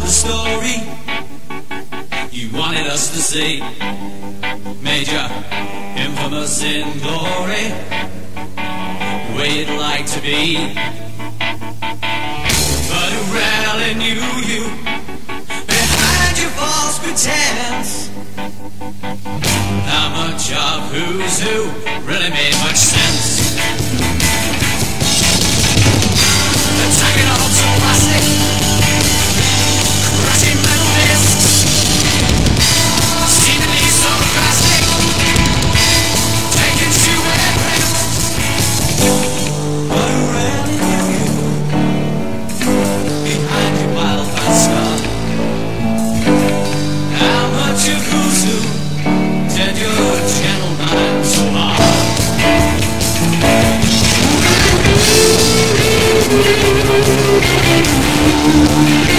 the story you wanted us to see. Made you infamous in glory, the way you'd like to be. But who rarely knew you behind your false pretense? Not much of who's who really made much sense. Attacking off some plastic, crushing metal discs, seemingly so drastic, taking stupid risks. But who really knew you behind your wild scar? How much of who's who did your gentle mind so hard? We'll be right back.